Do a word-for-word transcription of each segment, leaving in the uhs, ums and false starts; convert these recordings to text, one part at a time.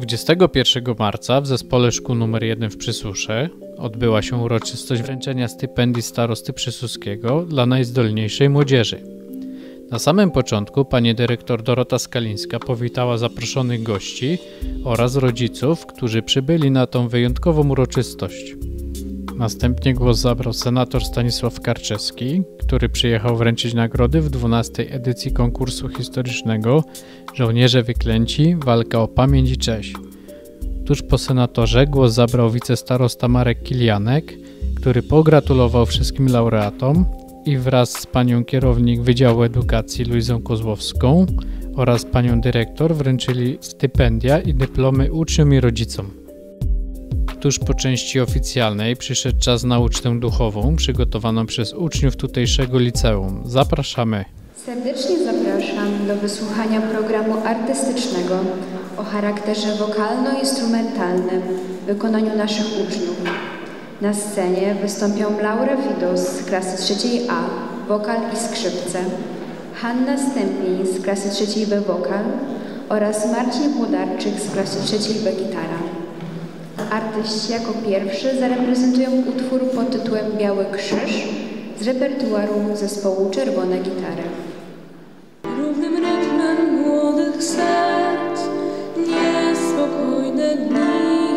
dwudziestego pierwszego marca w Zespole Szkół numer jeden w Przysusze odbyła się uroczystość wręczenia stypendii starosty przysuskiego dla najzdolniejszej młodzieży. Na samym początku pani dyrektor Dorota Skalińska powitała zaproszonych gości oraz rodziców, którzy przybyli na tą wyjątkową uroczystość. Następnie głos zabrał senator Stanisław Karczewski, który przyjechał wręczyć nagrody w dwunastej edycji konkursu historycznego Żołnierze Wyklęci – Walka o pamięć i cześć. Tuż po senatorze głos zabrał wicestarosta Marek Kilianek, który pogratulował wszystkim laureatom i wraz z panią kierownik Wydziału Edukacji Luizą Kozłowską oraz panią dyrektor wręczyli stypendia i dyplomy uczniom i rodzicom. Tuż po części oficjalnej przyszedł czas na ucztę duchową przygotowaną przez uczniów tutejszego liceum. Zapraszamy! Serdecznie zapraszam do wysłuchania programu artystycznego o charakterze wokalno-instrumentalnym w wykonaniu naszych uczniów. Na scenie wystąpią Laura Widos z klasy trzeciej A, wokal i skrzypce, Hanna Stępień z klasy trzeciej B, wokal oraz Marcin Włodarczyk z klasy trzeciej B, gitara. Artyści jako pierwszy zareprezentują utwór pod tytułem Biały Krzyż z repertuaru zespołu Czerwone Gitary. Równym rytmem młodych serc, niespokojne dni,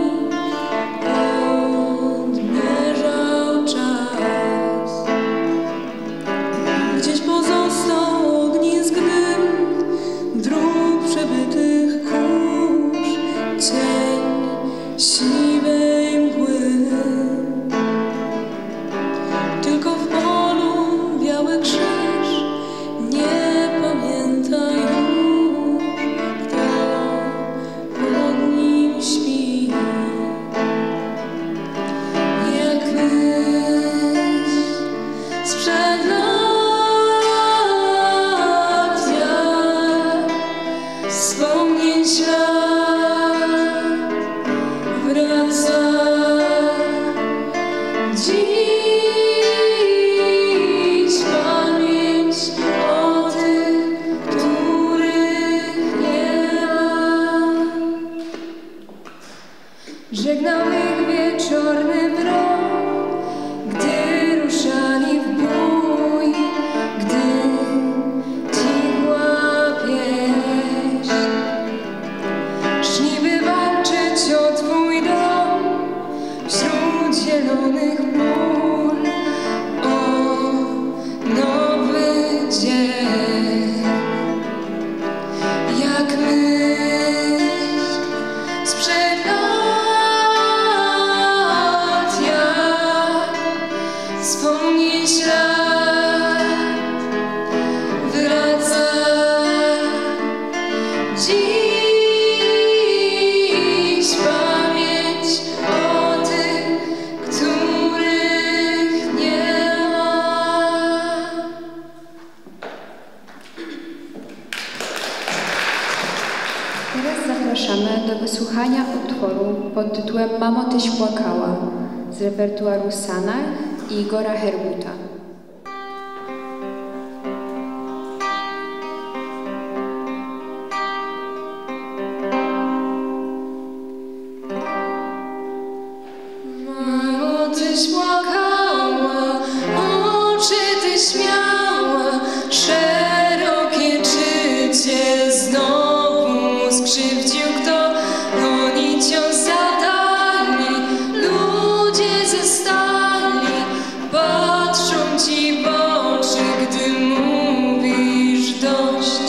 odmierzał czas. Gdzieś pozostał ognisk dym, dróg przebytych kurz, cień siwej mgły. Tylko w polu biały krzyż nie pamięta już, kto pod nim śpi. Jak myśl sprzed lat, jak wspomnień ślad wraca dziś pamięć o tych, których nie ma. Żegnał ich wieczorny mrok, gdy ruszali w bój, gdy cichła pieśń. Szli wywalczyć o twój dom wśród zielonych pól, o nowy dzień. Jak myśl sprzed lat, jak wspomnień ślad wraca dziś pamięć o tych, których nie ma. Teraz zapraszamy do wysłuchania utworu pod tytułem Mamo, tyś płakała z repertuaru Sanach i Igora Herbuta. Mamo, tyś płakała, oczy tyś miała, szerokie czy cię znowu skrzywdził kto? Oni cię zadali, ludzie ze stali, patrzą ci w oczy, gdy mówisz dość.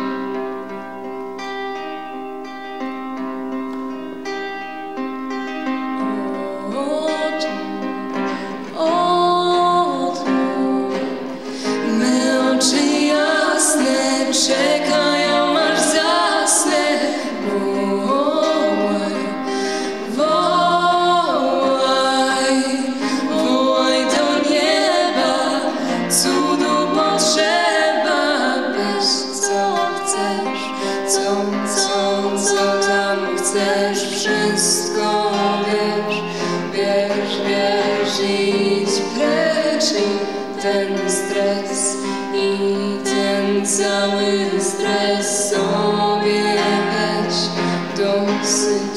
Me oczy jasne czekają aż zasnę. Wołaj, wołaj, wołaj do nieba, cudu potrzeba. Weź co chcesz, co, co, co tam chcesz, wszystko wiesz, wiesz, wiesz, idź precz i ten stres i ten cały stres sobie weź dosyć.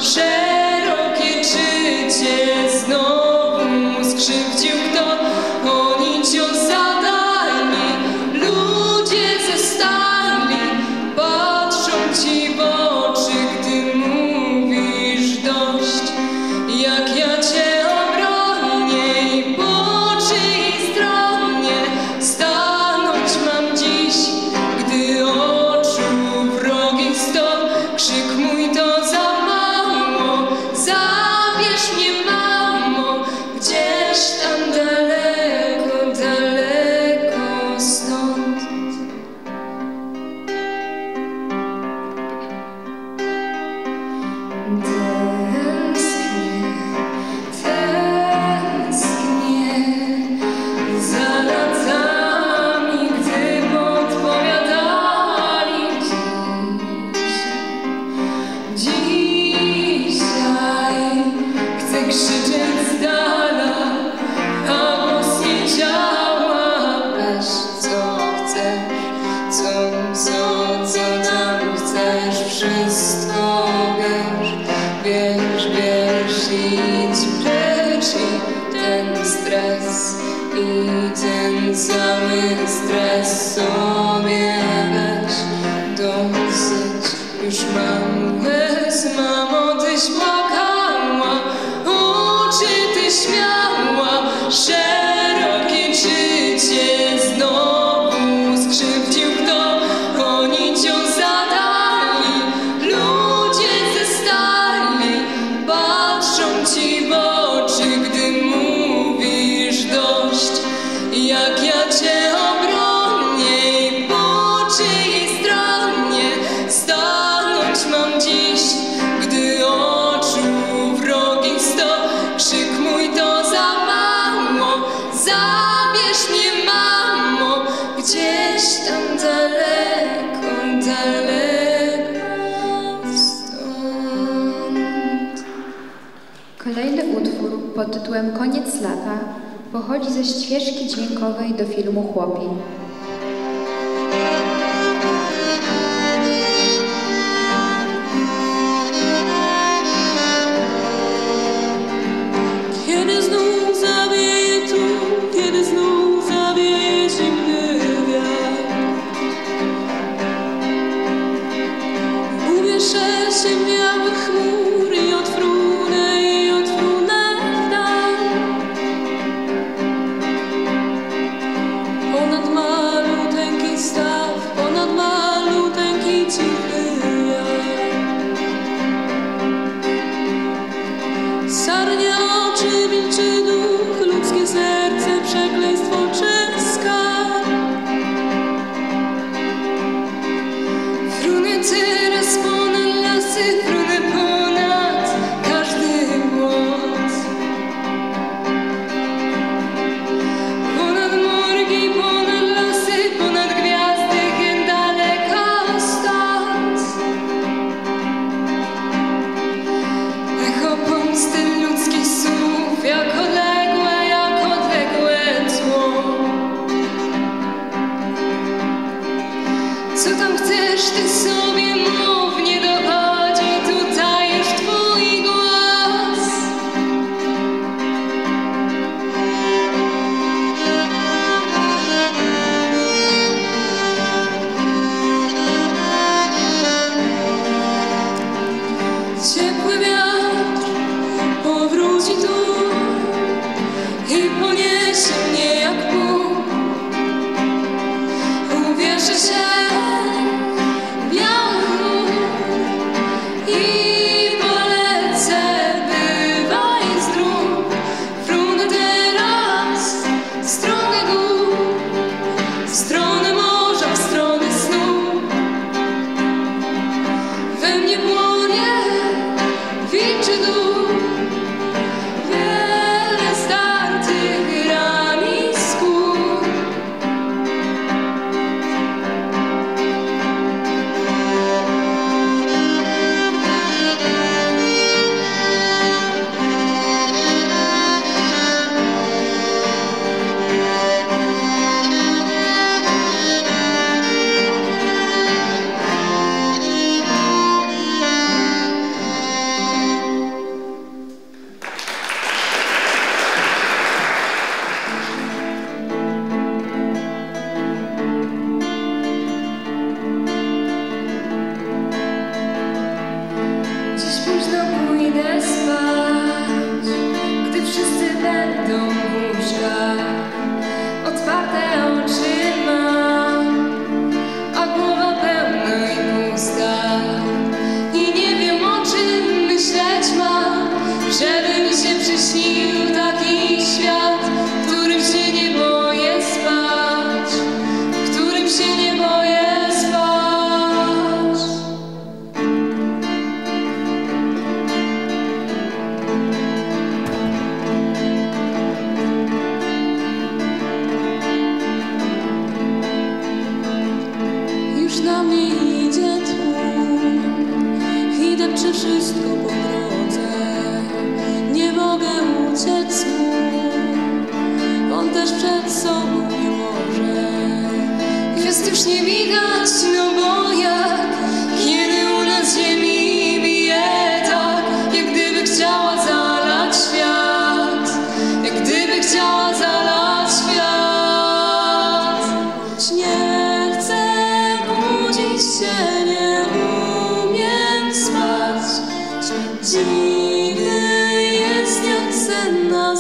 szerokie czycie znowu skrzywdził kto, oni cios zadali, ludzie ze stali, patrzą ci w oczy, gdy mówisz dość, jak ja cię obronię i po czyjej stronie stanąć mam dziś, gdy oczu wrogich sto, krzyk mój to za mało, zabierz mnie mamo, gdzieś tam daleko, daleko stąd. Tęsknię, tęsknię za latami, gdy podpowiadali dziś. Dzisiaj chcę krzyczeć z dala, a głos nie działa. Weź co chcesz, co, co, co tam chcesz, wszystko bierz, bierz, bierz, idź precz i ten stres, i ten cały stres sobie weź dosyć. Już mam łez, mamo, tyś płakała, oczy ty śmiała, szerokie czycie znowu skrzywdził kto, oni cię zadali, ludzie ze stali, patrzą ci w oczy, gdy mówisz dość, jak ja cię obronię i po czyjej stronie stanąć mam dziś, gdy oczu wrogich sto, krzyk mój to za mało, zabierz mnie mamo, gdzieś tam daleko, daleko stąd. Kolejny utwór pod tytułem Koniec lata pochodzi ze ścieżki dźwiękowej do filmu Chłopi. Kiedy znów zawieje tu, kiedy znów zawieje zimny wiatr, ubierze się w białe chmury i odfrunę, i odfrunę w dal. Ponad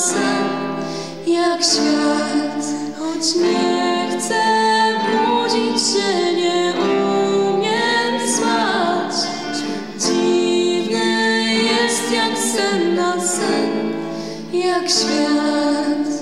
sen, jak świat. Choć nie chcę budzić się, nie umiem spać. Dziwny jest jak sen na sen, jak świat.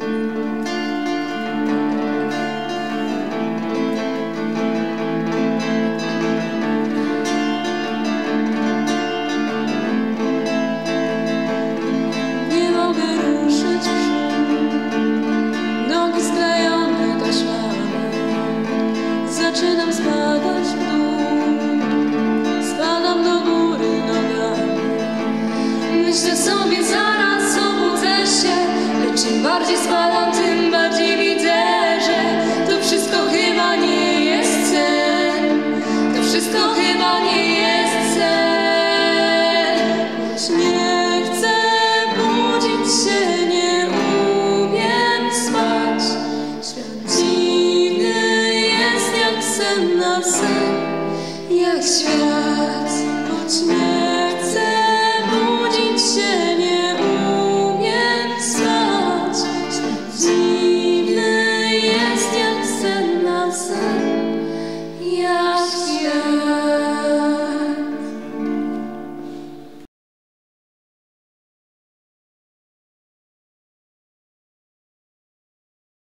Nie mogę ruszyć brzuch, nogi sklejone taśmami. Zaczynam spadać w dół, spadam do góry nogami. Myślę sobie, zaraz obudzę się, lecz im bardziej spadam, tym bardziej widzę, że to wszystko chyba nie jest sen. To wszystko chyba nie jest sen. Choć nie chcę budzić się, nie umiem spać. Świat dziwny jest jak sen na sen, jak świat. Choć nie chcę budzić się, nie umiem spać. Świat dziwny jest jak sen na sen.